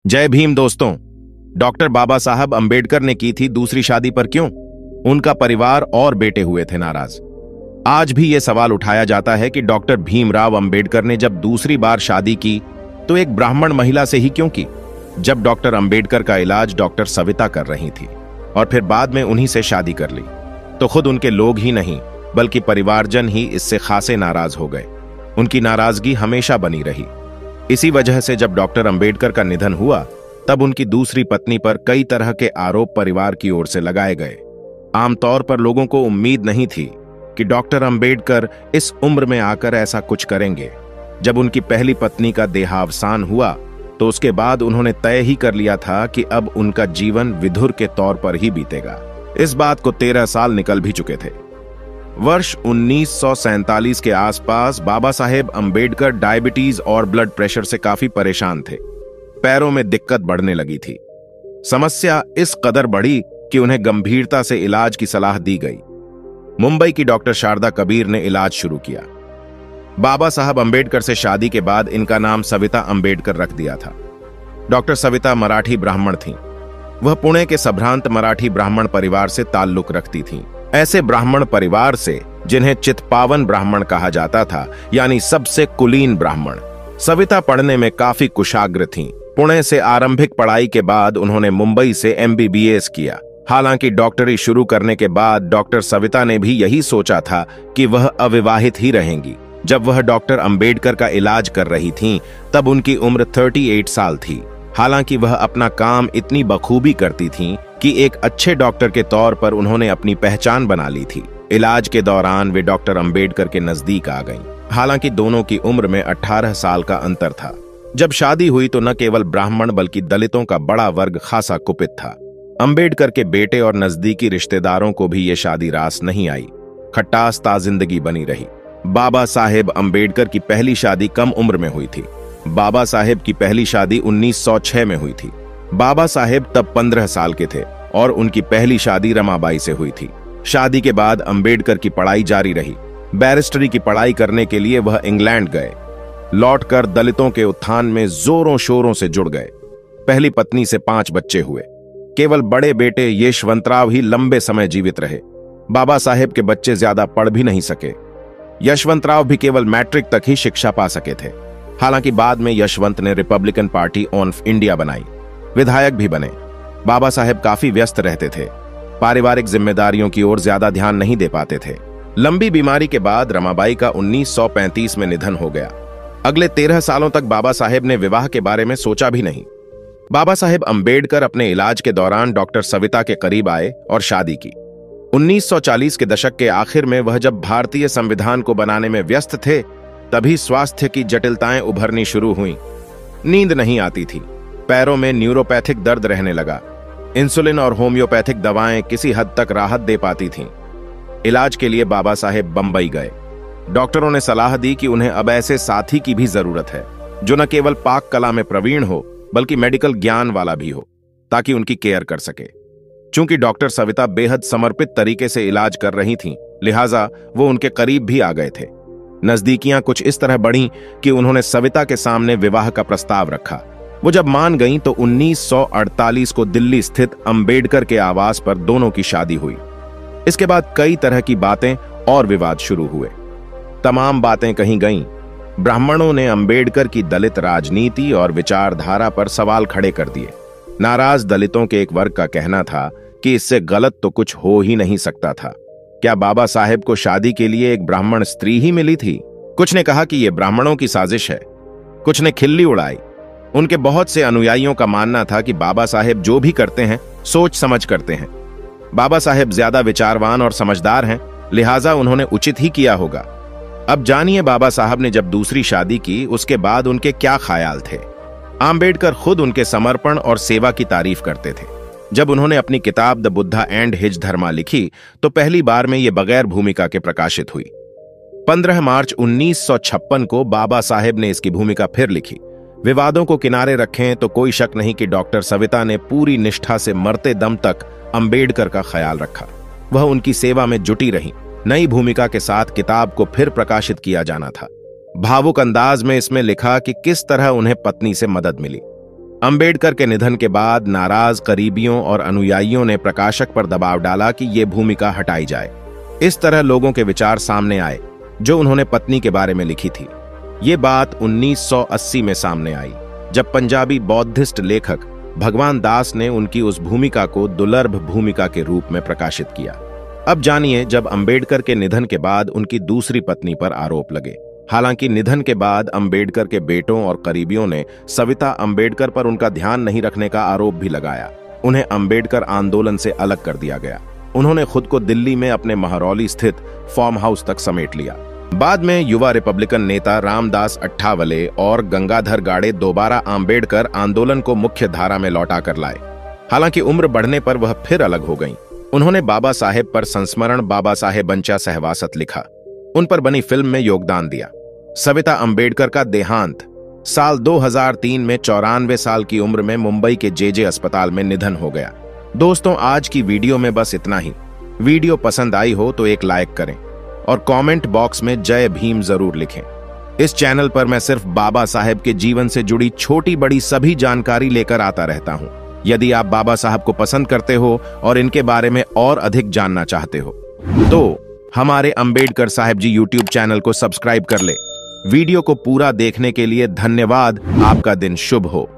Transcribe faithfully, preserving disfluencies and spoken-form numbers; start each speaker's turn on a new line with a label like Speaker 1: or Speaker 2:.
Speaker 1: जय भीम दोस्तों। डॉक्टर बाबा साहब अंबेडकर ने की थी दूसरी शादी पर क्यों? उनका परिवार और बेटे हुए थे नाराज। आज भी यह सवाल उठाया जाता है कि डॉक्टर भीमराव अंबेडकर ने जब दूसरी बार शादी की तो एक ब्राह्मण महिला से ही क्यों की, जब डॉक्टर अंबेडकर का इलाज डॉक्टर सविता कर रही थी और फिर बाद में उन्हीं से शादी कर ली, तो खुद उनके लोग ही नहीं बल्कि परिवारजन ही इससे खासे नाराज हो गए। उनकी नाराजगी हमेशा बनी रही। इसी वजह से जब डॉक्टर अंबेडकर का निधन हुआ तब उनकी दूसरी पत्नी पर कई तरह के आरोप परिवार की ओर से लगाए गए। आमतौर पर लोगों को उम्मीद नहीं थी कि डॉक्टर अंबेडकर इस उम्र में आकर ऐसा कुछ करेंगे। जब उनकी पहली पत्नी का देहावसान हुआ तो उसके बाद उन्होंने तय ही कर लिया था कि अब उनका जीवन विधुर के तौर पर ही बीतेगा। इस बात को तेरह साल निकल भी चुके थे। वर्ष उन्नीस सौ सैंतालीस के आसपास बाबा साहेब अंबेडकर डायबिटीज और ब्लड प्रेशर से काफी परेशान थे। पैरों में दिक्कत बढ़ने लगी थी। समस्या इस कदर बढ़ी कि उन्हें गंभीरता से इलाज की सलाह दी गई। मुंबई की डॉक्टर शारदा कबीर ने इलाज शुरू किया। बाबा साहब अंबेडकर से शादी के बाद इनका नाम सविता अंबेडकर रख दिया था। डॉक्टर सविता मराठी ब्राह्मण थीं। वह पुणे के संभ्रांत मराठी ब्राह्मण परिवार से ताल्लुक रखती थीं। ऐसे ब्राह्मण परिवार से जिन्हें चित्पावन ब्राह्मण कहा जाता था, यानी सबसे कुलीन ब्राह्मण। सविता पढ़ने में काफी कुशाग्र थीं। पुणे से आरंभिक पढ़ाई के बाद उन्होंने मुंबई से एम बी बी एस किया। हालांकि डॉक्टरी शुरू करने के बाद डॉक्टर सविता ने भी यही सोचा था कि वह अविवाहित ही रहेंगी। जब वह डॉक्टर अंबेडकर का इलाज कर रही थीं, तब उनकी उम्र अड़तीस साल थी। हालांकि वह अपना काम इतनी बखूबी करती थीं कि एक अच्छे डॉक्टर के तौर पर उन्होंने अपनी पहचान बना ली थी। इलाज के दौरान वे डॉक्टर अंबेडकर के नजदीक आ गईं। हालांकि दोनों की उम्र में अठारह साल का अंतर था। जब शादी हुई तो न केवल ब्राह्मण बल्कि दलितों का बड़ा वर्ग खासा कुपित था। अंबेडकर के बेटे और नजदीकी रिश्तेदारों को भी ये शादी रास नहीं आई। खट्टास ताजिंदगी बनी रही। बाबा साहेब अंबेडकर की पहली शादी कम उम्र में हुई थी। बाबा साहेब की पहली शादी उन्नीस सौ छह में हुई थी। बाबा साहेब तब पंद्रह साल के थे और उनकी पहली शादी रमाबाई से हुई थी। शादी के बाद अंबेडकर की पढ़ाई जारी रही। बैरिस्टरी की पढ़ाई करने के लिए वह इंग्लैंड गए। लौटकर दलितों के उत्थान में जोरों शोरों से जुड़ गए। पहली पत्नी से पांच बच्चे हुए। केवल बड़े बेटे यशवंतराव ही लंबे समय जीवित रहे। बाबा साहेब के बच्चे ज्यादा पढ़ भी नहीं सके। यशवंतराव भी केवल मैट्रिक तक ही शिक्षा पा सके थे। हालांकि बाद में यशवंत ने रिपब्लिकन पार्टी ऑफ इंडिया बनाई, विधायक भी बने। बाबा साहेब काफी व्यस्त रहते थे। पारिवारिक जिम्मेदारियों की ओर ज्यादा ध्यान नहीं दे पाते थे। लंबी बीमारी के बाद रमाबाई का उन्नीस सौ पैंतीस में निधन हो गया। अगले तेरह सालों तक बाबा साहेब ने विवाह के बारे में सोचा भी नहीं। बाबा साहेब अंबेडकर अपने इलाज के दौरान डॉक्टर सविता के करीब आए और शादी की। उन्नीस सौ चालीस के दशक के आखिर में वह जब भारतीय संविधान को बनाने में व्यस्त थे, तभी स्वास्थ्य की जटिलताएं उभरनी शुरू हुईं। नींद नहीं आती थी। पैरों में न्यूरोपैथिक दर्द रहने लगा। इंसुलिन और होम्योपैथिक दवाएं किसी हद तक राहत दे पाती थीं। इलाज के लिए बाबा साहेब बंबई गए। डॉक्टरों ने सलाह दी कि उन्हें अब ऐसे साथी की भी जरूरत है जो न केवल पाक कला में प्रवीण हो बल्कि मेडिकल ज्ञान वाला भी हो, ताकि उनकी केयर कर सके। चूंकि डॉक्टर सविता बेहद समर्पित तरीके से इलाज कर रही थीं, लिहाजा वो उनके करीब भी आ गए थे। नजदीकियां कुछ इस तरह बढ़ीं कि उन्होंने सविता के सामने विवाह का प्रस्ताव रखा। वो जब मान गईं तो उन्नीस सौ अड़तालीस को दिल्ली स्थित अंबेडकर के आवास पर दोनों की शादी हुई। इसके बाद कई तरह की बातें और विवाद शुरू हुए। तमाम बातें कहीं गईं। ब्राह्मणों ने अंबेडकर की दलित राजनीति और विचारधारा पर सवाल खड़े कर दिए। नाराज दलितों के एक वर्ग का कहना था कि इससे गलत तो कुछ हो ही नहीं सकता था। क्या बाबा साहेब को शादी के लिए एक ब्राह्मण स्त्री ही मिली थी? कुछ ने कहा कि यह ब्राह्मणों की साजिश है। कुछ ने खिल्ली उड़ाई। उनके बहुत से अनुयायियों का मानना था कि बाबा साहेब जो भी करते हैं सोच समझ करते हैं। बाबा साहेब ज्यादा विचारवान और समझदार हैं, लिहाजा उन्होंने उचित ही किया होगा। अब जानिए बाबा साहब ने जब दूसरी शादी की उसके बाद उनके क्या ख्याल थे। आम्बेडकर खुद उनके समर्पण और सेवा की तारीफ करते थे। जब उन्होंने अपनी किताब the Buddha and his Dharma लिखी तो पहली बार में यह बगैर भूमिका के प्रकाशित हुई। पंद्रह मार्च उन्नीस सौ छप्पन को बाबा साहेब ने इसकी भूमिका फिर लिखी। विवादों को किनारे रखें तो कोई शक नहीं कि डॉक्टर सविता ने पूरी निष्ठा से मरते दम तक अंबेडकर का ख्याल रखा। वह उनकी सेवा में जुटी रहीं। नई भूमिका के साथ किताब को फिर प्रकाशित किया जाना था। भावुक अंदाज में इसमें लिखा कि किस तरह उन्हें पत्नी से मदद मिली। अंबेडकर के निधन के बाद नाराज करीबियों और अनुयायियों ने प्रकाशक पर दबाव डाला कि ये भूमिका हटाई जाए। इस तरह लोगों के विचार सामने आए जो उन्होंने पत्नी के बारे में लिखी थी। ये बात उन्नीस सौ अस्सी में सामने आई जब पंजाबी बौद्धिस्ट लेखक भगवान दास ने उनकी उस भूमिका को दुर्लभ भूमिका के रूप में प्रकाशित किया। अब जानिए जब अंबेडकर के निधन के बाद उनकी दूसरी पत्नी पर आरोप लगे। हालांकि निधन के बाद अंबेडकर के बेटों और करीबियों ने सविता अंबेडकर पर उनका ध्यान नहीं रखने का आरोप भी लगाया। उन्हें अंबेडकर आंदोलन से अलग कर दिया गया। उन्होंने खुद को दिल्ली में अपने महरौली स्थित फार्म हाउस तक समेट लिया। बाद में युवा रिपब्लिकन नेता रामदास अठावले और गंगाधर गाड़े दोबारा अंबेडकर आंदोलन को मुख्य धारा में लौटा कर लाए। हालांकि उम्र बढ़ने पर वह फिर अलग हो गईं। उन्होंने बाबा साहेब पर संस्मरण बाबा साहेबंचा सहवासत लिखा, उन पर बनी फिल्म में योगदान दिया। सविता अंबेडकर का देहांत साल दो हज़ार तीन में चौरानवे साल की उम्र में मुंबई के जे जे अस्पताल में निधन हो गया। दोस्तों, आज की वीडियो में बस इतना ही। वीडियो पसंद आई हो तो एक लाइक करें और कमेंट बॉक्स में जय भीम जरूर लिखें। इस चैनल पर मैं सिर्फ बाबा साहेब के जीवन से जुड़ी छोटी बड़ी सभी जानकारी लेकर आता रहता हूं। यदि आप बाबा साहब को पसंद करते हो और इनके बारे में और अधिक जानना चाहते हो तो हमारे अंबेडकर साहब जी यूट्यूब चैनल को सब्सक्राइब कर ले। वीडियो को पूरा देखने के लिए धन्यवाद। आपका दिन शुभ हो।